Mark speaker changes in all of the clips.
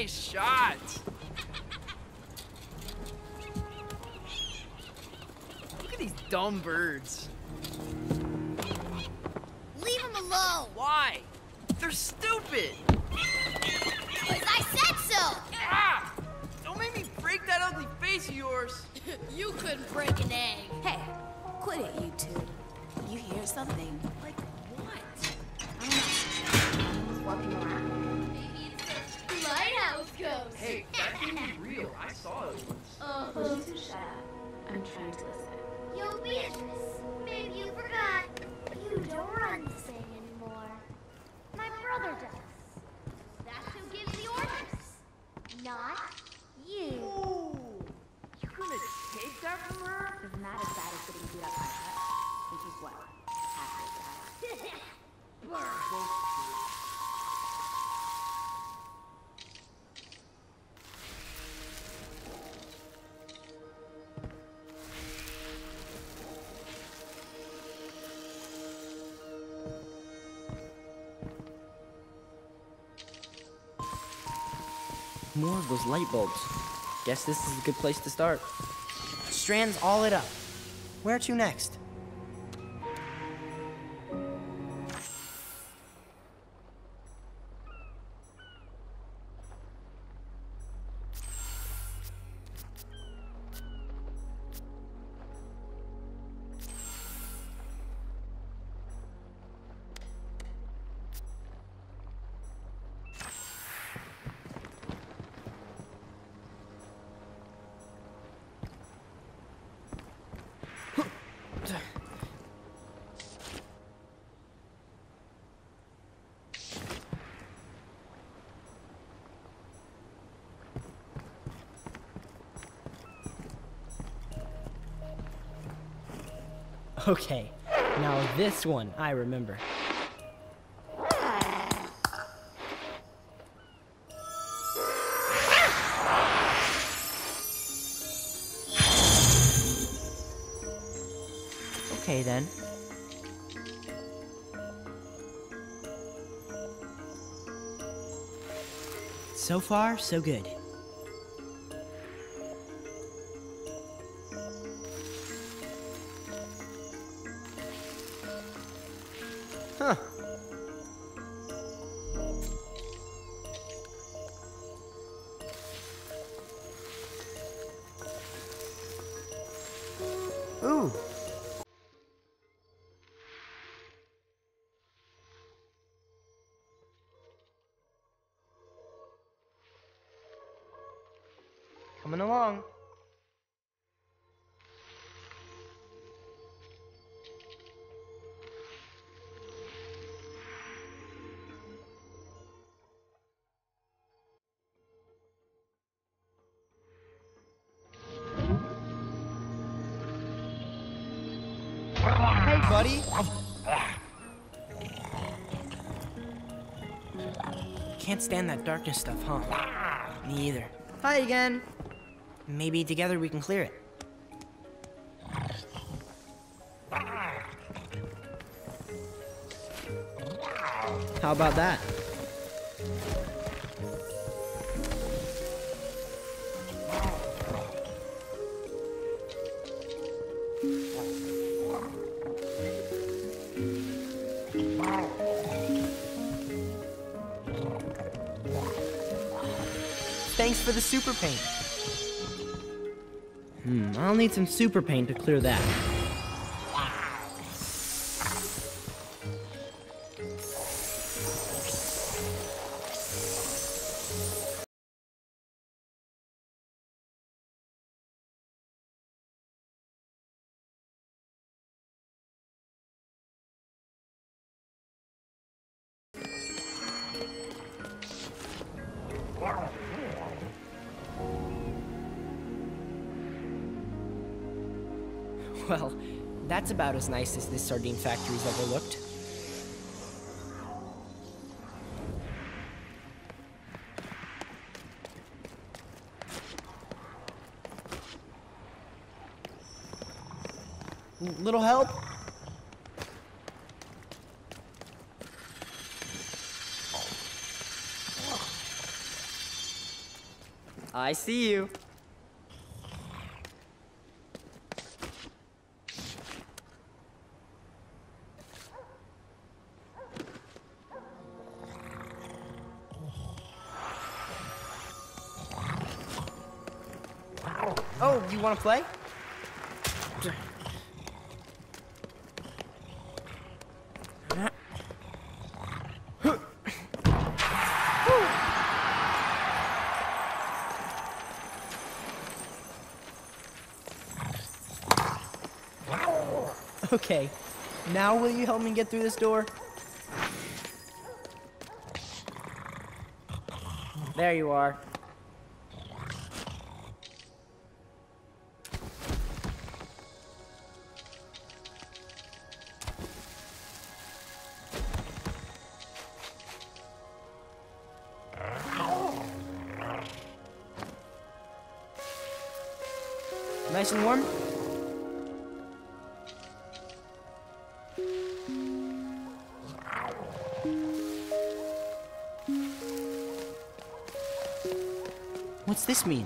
Speaker 1: Nice shot. Look at these dumb birds.
Speaker 2: Leave them alone.
Speaker 1: Why? They're stupid.
Speaker 2: Because I said so.
Speaker 1: Ah! Don't make me break that ugly face of yours.
Speaker 2: You couldn't break an egg.
Speaker 3: Hey, quit it, you two. You hear something?
Speaker 1: Like what?
Speaker 3: I don't know. Walking around.
Speaker 2: Maybe it's a lighthouse ghost.
Speaker 1: Hey, that can be real. I saw it once.
Speaker 3: Would you two shut up? I'm trying to listen.
Speaker 4: Yo, Beatrice, maybe you forgot. You don't run this thing anymore. My brother does. That's who gives the orders. Not you.
Speaker 1: Ooh, you gonna take that from her?
Speaker 3: Isn't that as bad as getting beat up by her? I think he's what? Half as bad.
Speaker 5: More of those light bulbs. Guess this is a good place to start. Strands all lit up. Where to next? Okay, now this one I remember. Okay then. So far, so good. Huh. Ooh. Coming along. Hey, buddy. Can't stand that darkness stuff, huh? Me either. Hi again. Maybe together we can clear it. How about that? Thanks for the super paint. I'll need some super paint to clear that. Well, that's about as nice as this sardine factory's ever looked. Little help? I see you. Oh, you want to play? Okay, now will you help me get through this door? There you are. Nice and warm? What's this mean?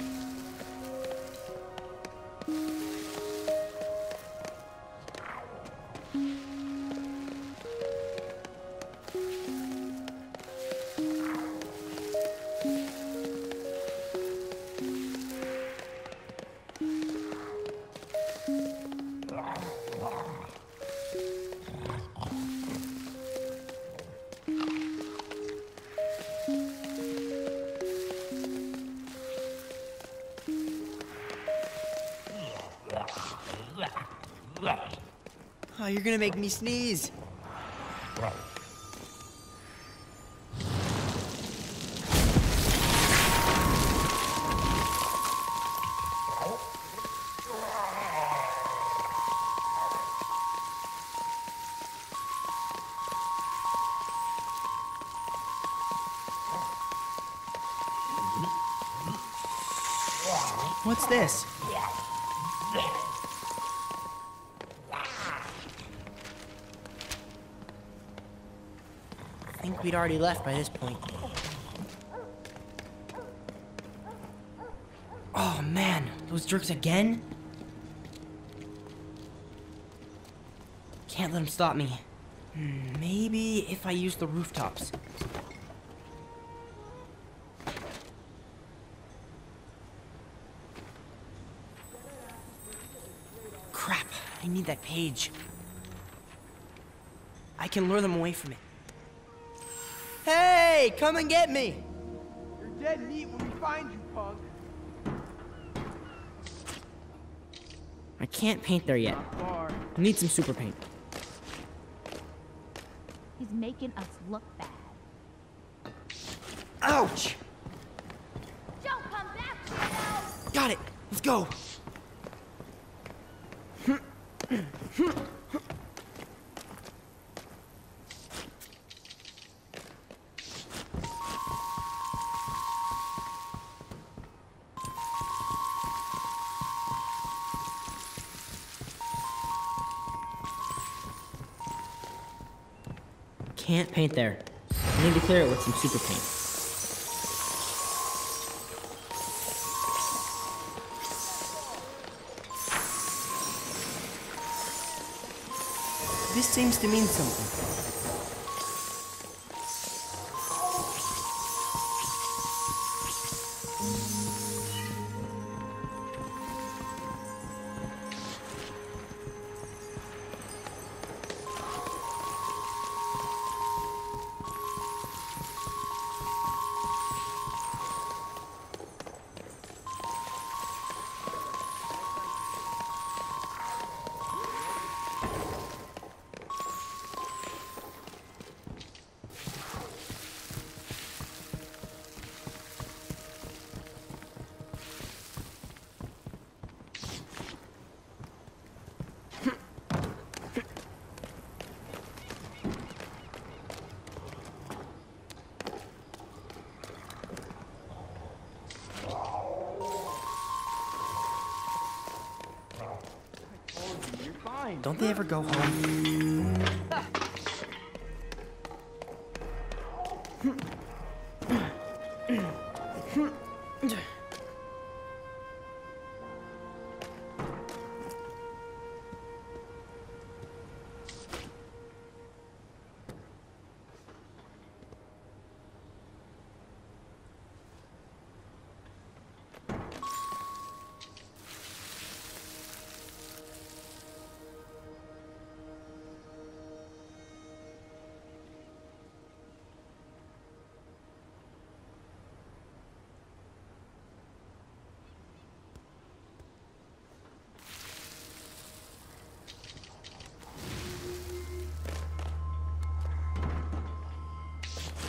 Speaker 5: Oh, you're gonna make me sneeze. What's this? I think we'd already left by this point. Oh man, those jerks again? Can't let them stop me. Maybe if I use the rooftops. Crap, I need that page. I can lure them away from it. Hey, come and get me!
Speaker 1: You're dead meat when we find you, punk.
Speaker 5: I can't paint there yet.
Speaker 1: Not far.
Speaker 5: I need some super paint.
Speaker 3: He's making us look bad.
Speaker 5: Ouch!
Speaker 2: Don't come back, Bruno!
Speaker 5: Got it! Let's go! Can't paint there. I need to clear it with some super paint. This seems to mean something. Don't they ever go home?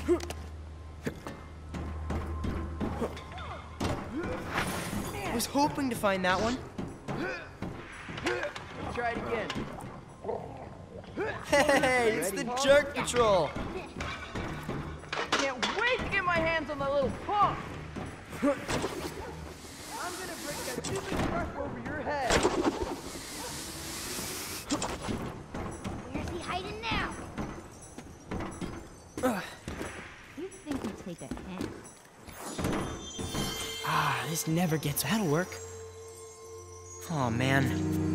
Speaker 5: I was hoping to find that one.
Speaker 1: Try it again.
Speaker 5: Hey, it's the Jerk Patrol.
Speaker 1: Can't wait to get my hands on that little punk. I'm gonna break that stupid truck over your head.
Speaker 4: Where's he hiding now?
Speaker 3: You think he'd take a hint?
Speaker 5: Ah, this never gets. That'll work. Oh man.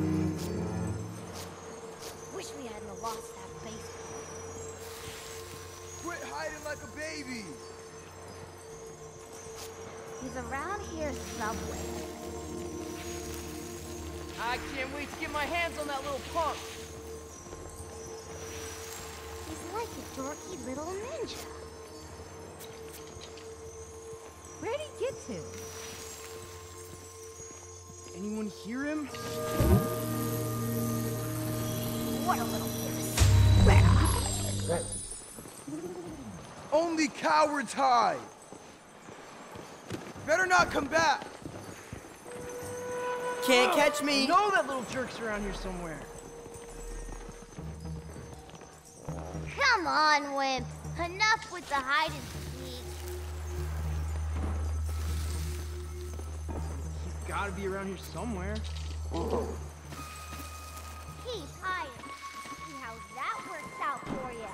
Speaker 4: Wish we hadn't lost that baseball.
Speaker 1: Quit hiding like a baby.
Speaker 4: He's around here somewhere.
Speaker 1: I can't wait to get my hands on that little punk.
Speaker 4: He's like a dorky little ninja.
Speaker 3: Where'd he get to?
Speaker 1: Anyone hear him?
Speaker 4: What a little piss.
Speaker 1: Only cowards hide. Better not come back.
Speaker 5: Can't catch
Speaker 1: I
Speaker 5: me.
Speaker 1: know that little jerk's around here somewhere.
Speaker 4: Come on, Wimp. Enough with the hide and seek.
Speaker 1: He's gotta be around here somewhere.
Speaker 4: Keep hiding. See how that works out for you.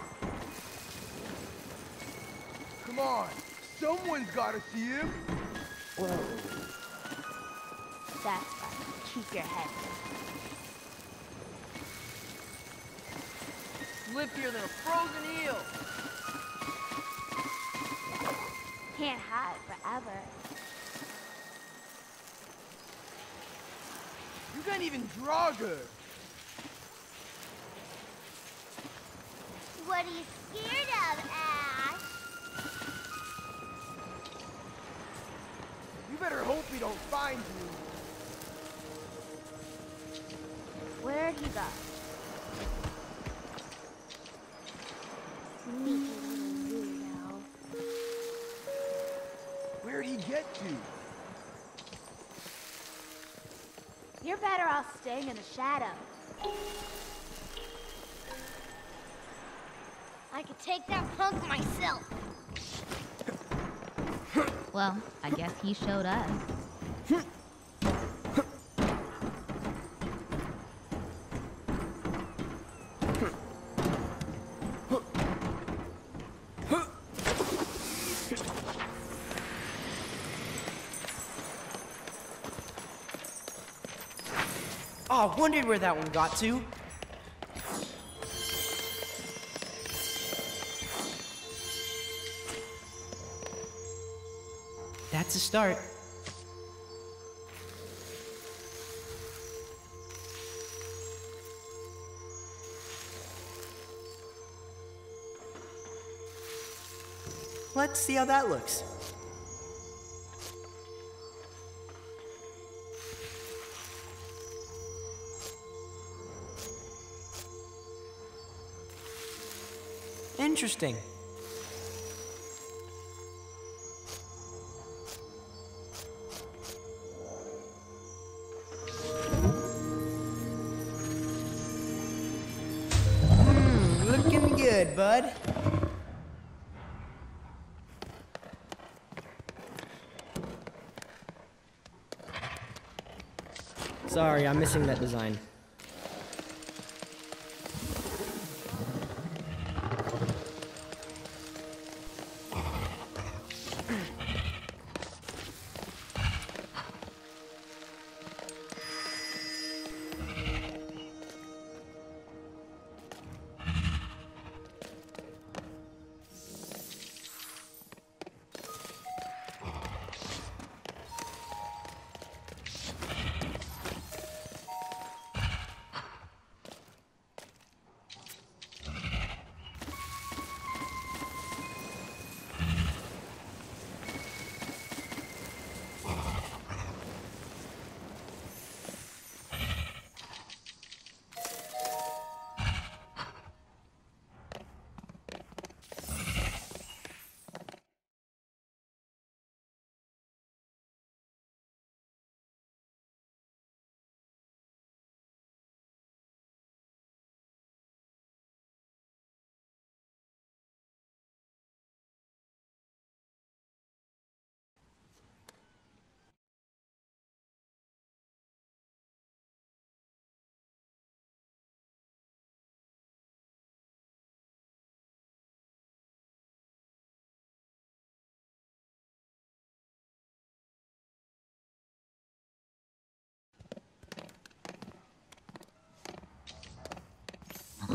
Speaker 1: Come on. Someone's gotta see him.
Speaker 4: That's right. Keep your head down.
Speaker 1: Slippier than a frozen eel.
Speaker 4: Can't hide forever.
Speaker 1: You can't even draw good.
Speaker 4: What are you scared of, Ash?
Speaker 1: You better hope he don't find you.
Speaker 4: Where'd he go? Sneaky little weirdo.
Speaker 1: Where'd he get to?
Speaker 4: You're better off staying in the shadow. I could take that punk myself.
Speaker 3: Well, I guess he showed us.
Speaker 5: Oh, I wondered where that one got to. That's a start. Let's see how that looks. Interesting. Looking good, bud. Sorry, I'm missing that design.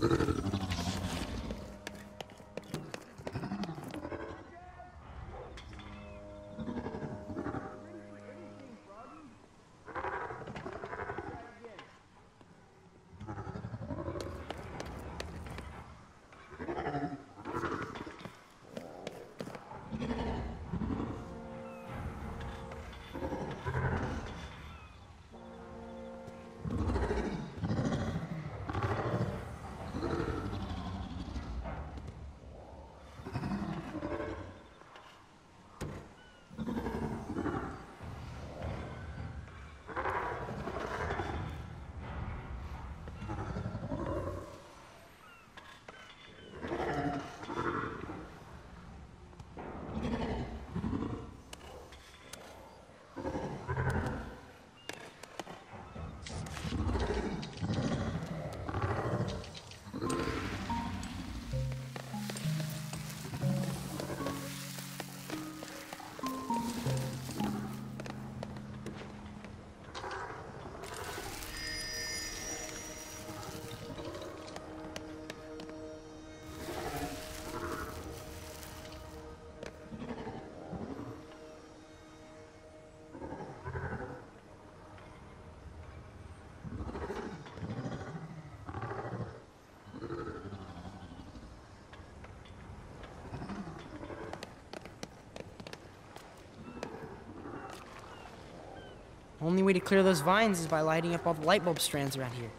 Speaker 5: Only way to clear those vines is by lighting up all the light bulb strands around here.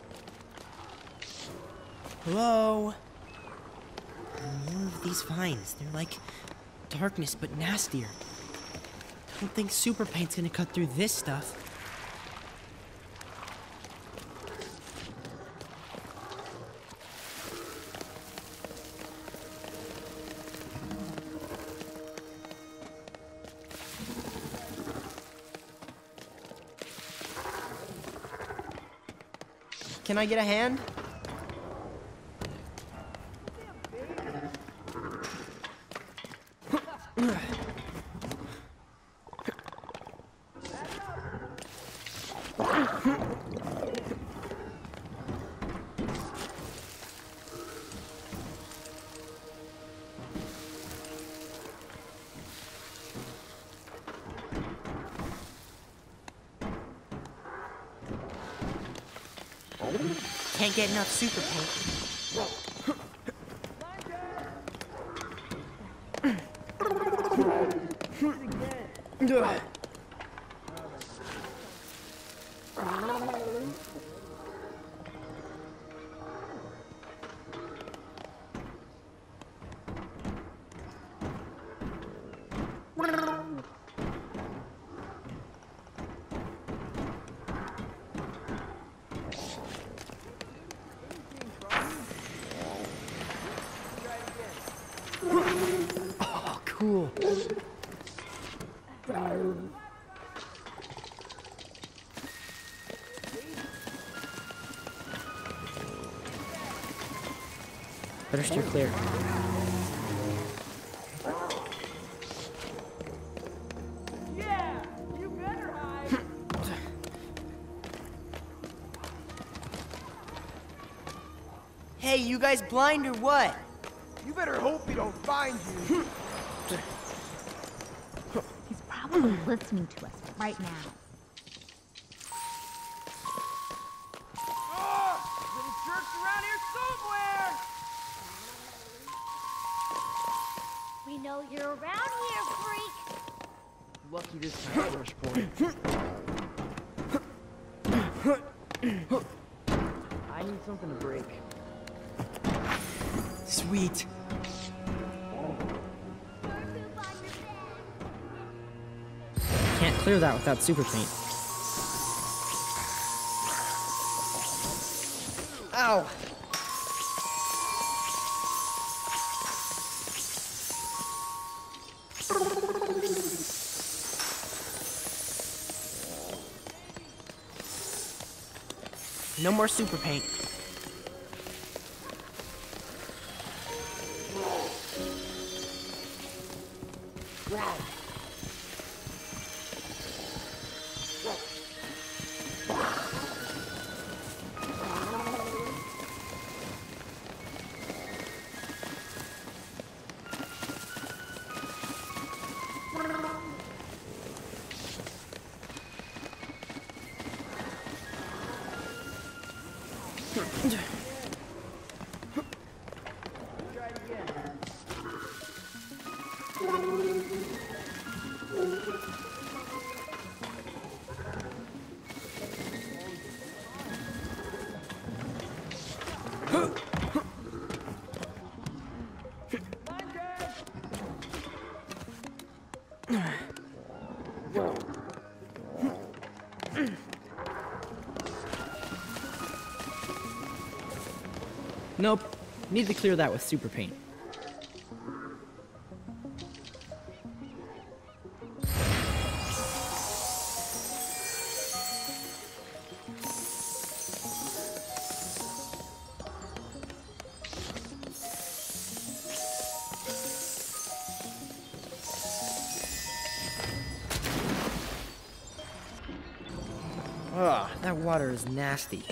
Speaker 5: Hello? More of these vines. They're like darkness, but nastier. I don't think super paint's gonna cut through this stuff. Can I get a hand? Can't get enough super paint. Oh, cool. Better steer clear.
Speaker 1: Yeah, you better hide.
Speaker 5: Hey, you guys blind or what?
Speaker 1: You better hope he don't find you.
Speaker 3: He's probably listening to us right now.
Speaker 1: Oh, little jerks around here somewhere.
Speaker 4: We know you're around here, freak.
Speaker 1: Lucky this time, Rush Boy. I need something to break.
Speaker 5: Sweet. Can't clear that without super paint. Ow! No more super paint. Nope. Need to clear that with super paint. Ugh, that water is nasty.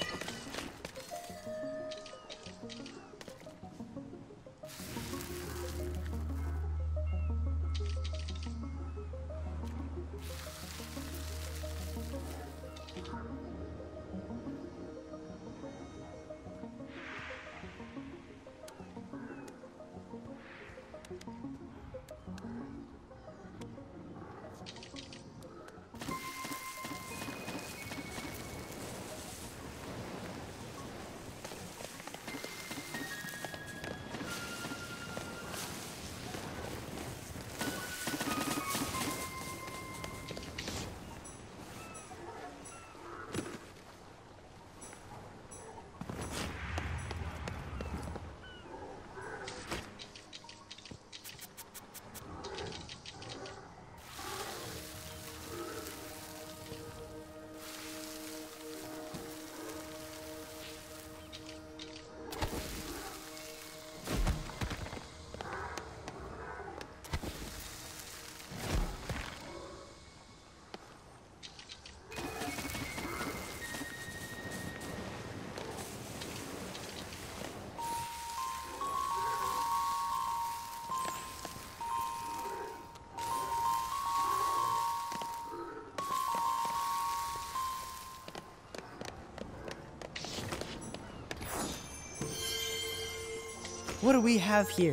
Speaker 5: What do we have here?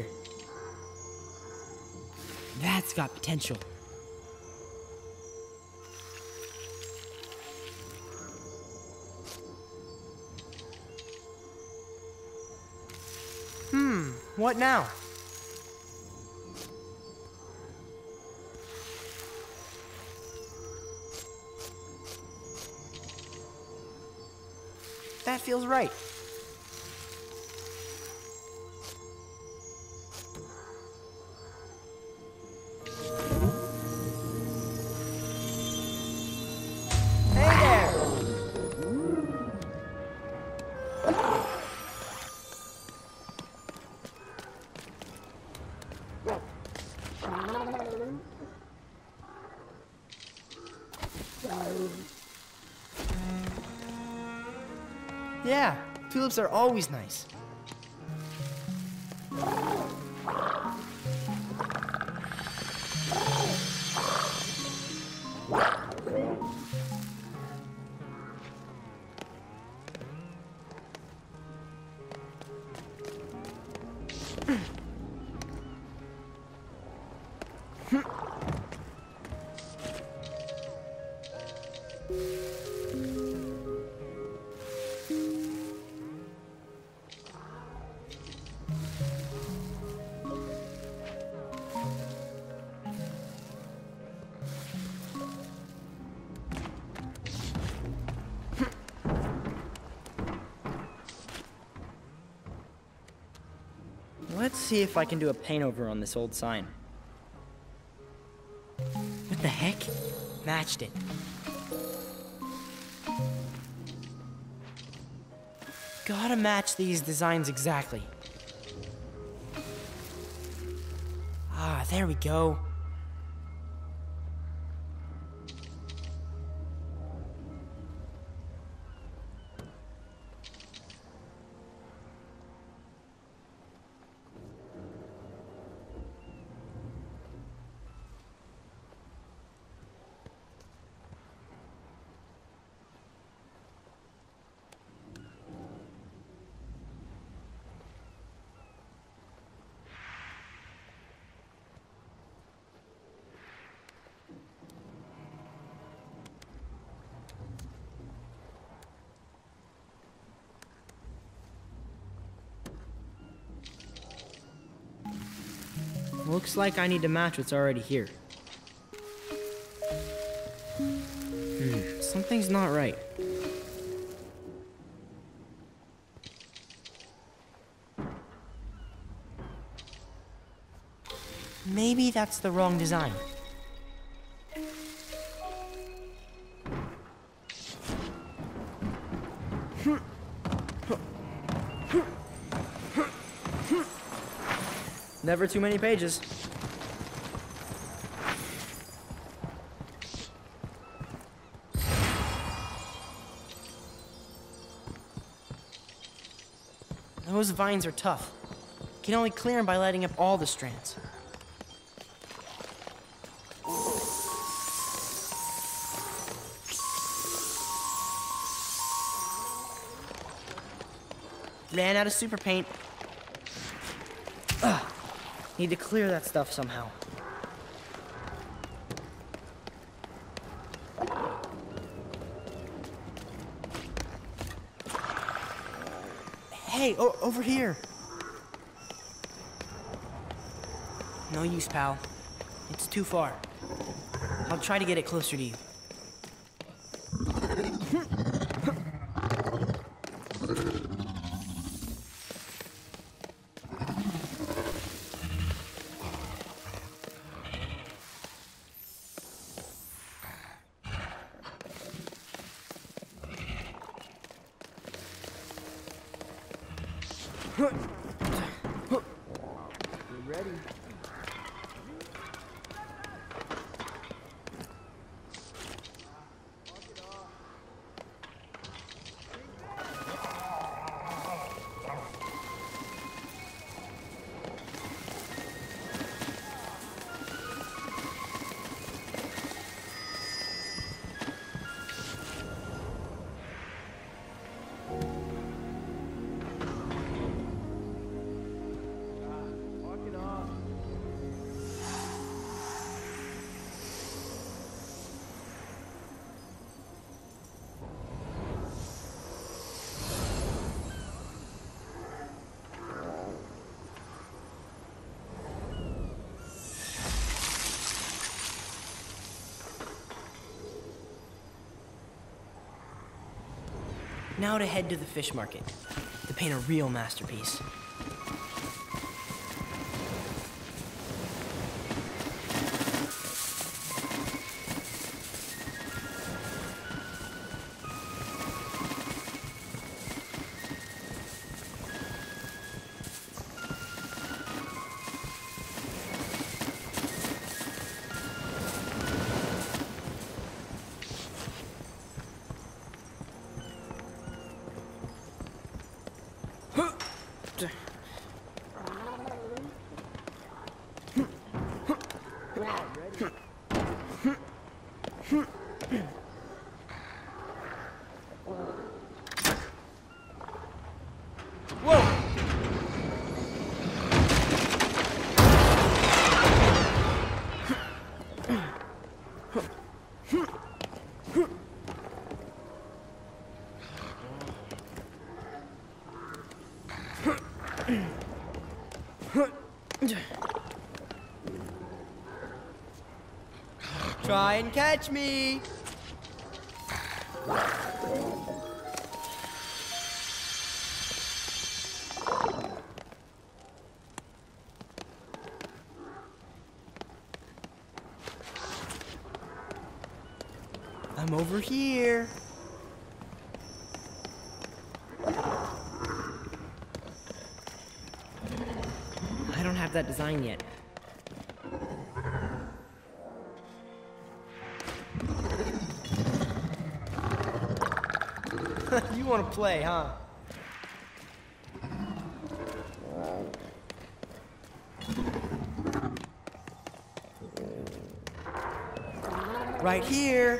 Speaker 5: That's got potential. What now? That feels right. Yeah, tulips are always nice. Let's see if I can do a paint over on this old sign. What the heck? Matched it. Gotta match these designs exactly. Ah, there we go. Looks like I need to match what's already here. Something's not right. Maybe that's the wrong design. Never too many pages. Those vines are tough. Can only clear them by lighting up all the strands. Ran out of super paint. Ugh. Need to clear that stuff somehow. Hey, over here. No use, pal. It's too far. I'll try to get it closer to you. Now to head to the fish market to paint a real masterpiece. Try and catch me! I'm over here. I don't have that design yet. You want to play, huh? Right here.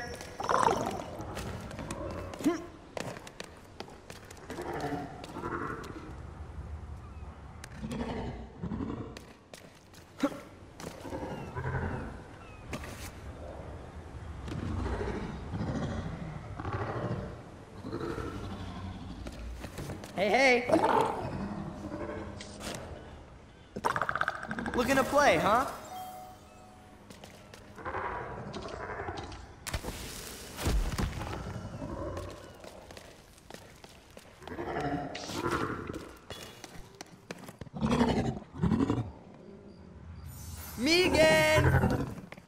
Speaker 5: Hey, hey!
Speaker 6: Looking to play, huh? Me again!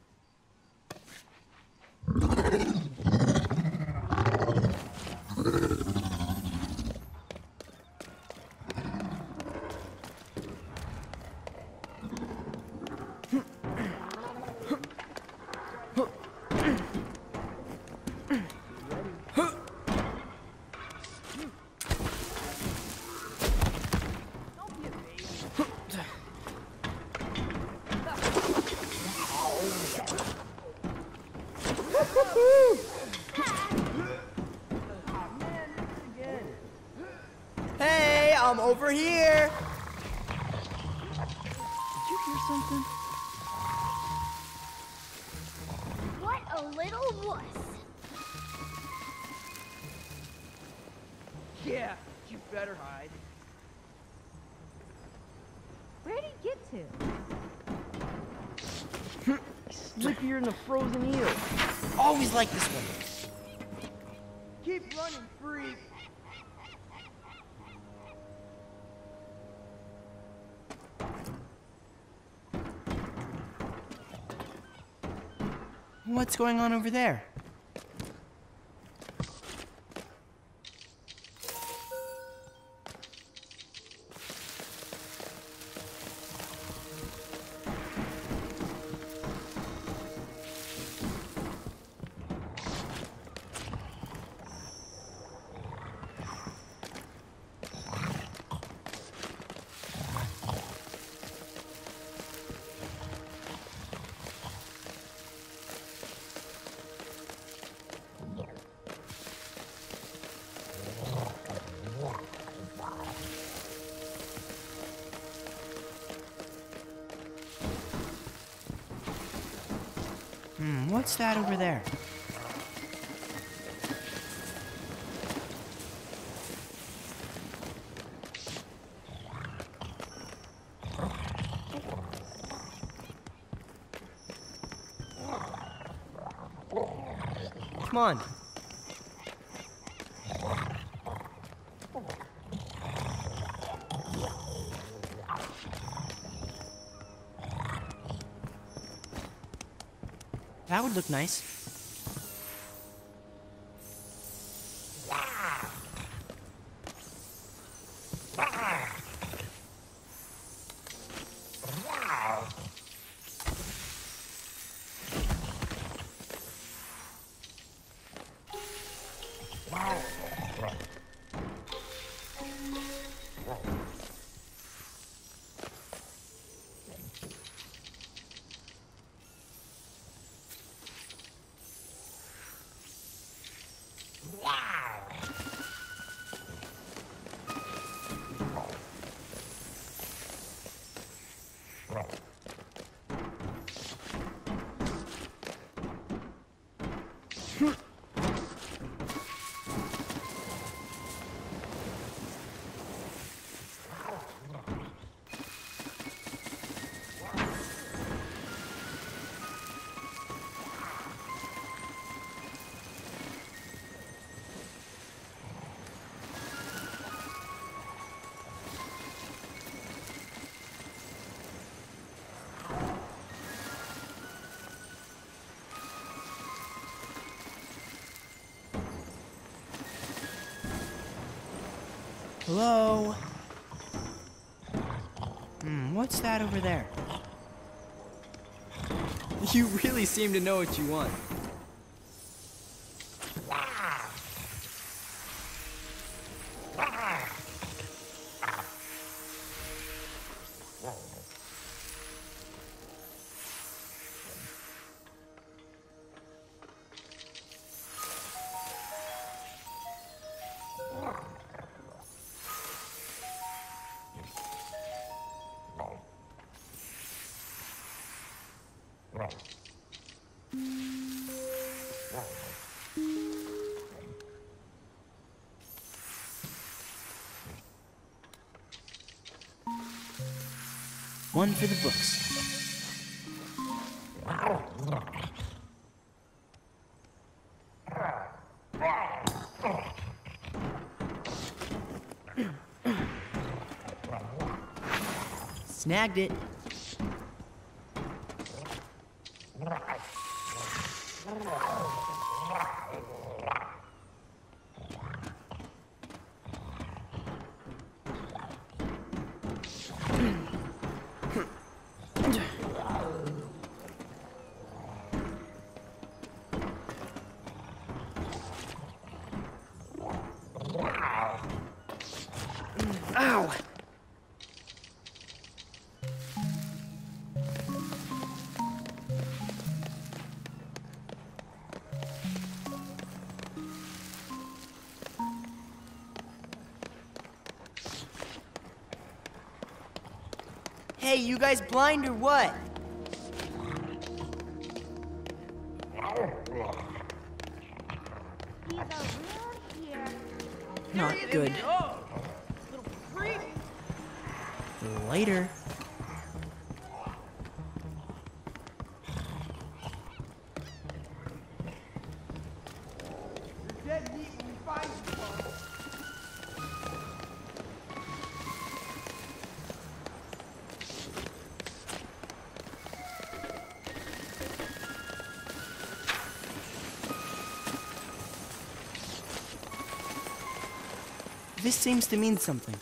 Speaker 6: Hey, I'm over here!
Speaker 1: Did you hear something?
Speaker 4: What a little wuss.
Speaker 1: Yeah, you better hide.
Speaker 3: Where'd he get to?
Speaker 1: Slippier than a frozen eel.
Speaker 5: Always like this one.
Speaker 1: Keep running, freak.
Speaker 5: What's going on over there? What's that over there?
Speaker 6: Come on.
Speaker 5: That would look nice. Hello? What's that over there?
Speaker 6: You really seem to know what you want.
Speaker 5: One for the books. Snagged it. Ow!
Speaker 6: Hey, you guys blind or what?
Speaker 4: He's around here.
Speaker 5: Not good.
Speaker 1: Oh, little freak.
Speaker 5: Later.
Speaker 1: You're dead neat when we find you, Paul.
Speaker 6: This seems to mean something.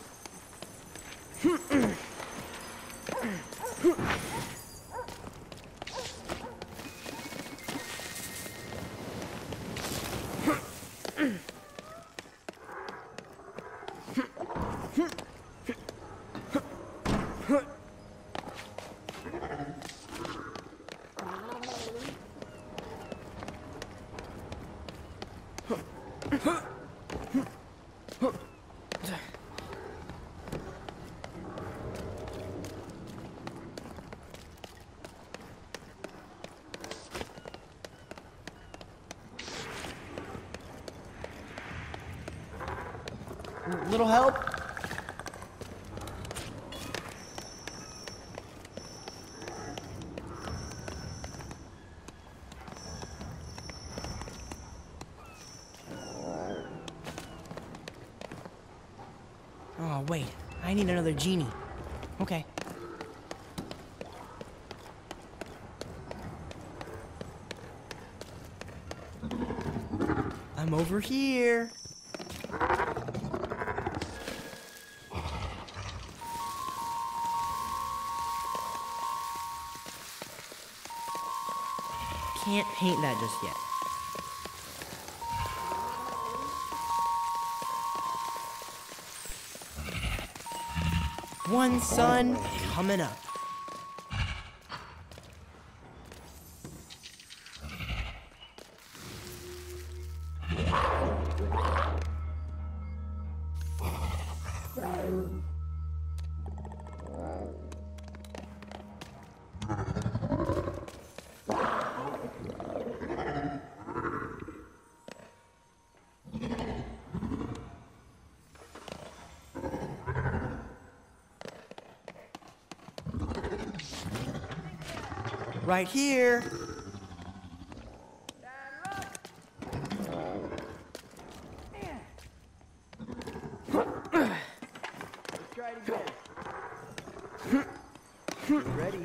Speaker 6: Little help?
Speaker 5: Oh, wait. I need another genie. Okay.
Speaker 6: I'm over here.
Speaker 5: Can't paint that just yet. One sun coming up.
Speaker 6: Right here.
Speaker 1: Let's try it again.
Speaker 6: Ready.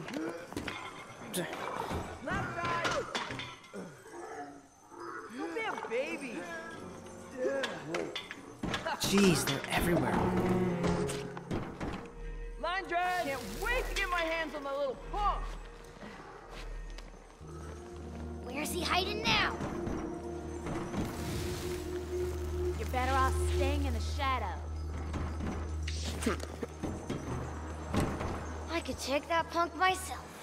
Speaker 1: Left side. Don't be a baby.
Speaker 5: Jeez, they're everywhere.
Speaker 1: Line drive. Can't wait to get my hands on the little punk.
Speaker 4: Where's he hiding now?
Speaker 3: You're better off staying in the shadows.
Speaker 4: I could take that punk myself.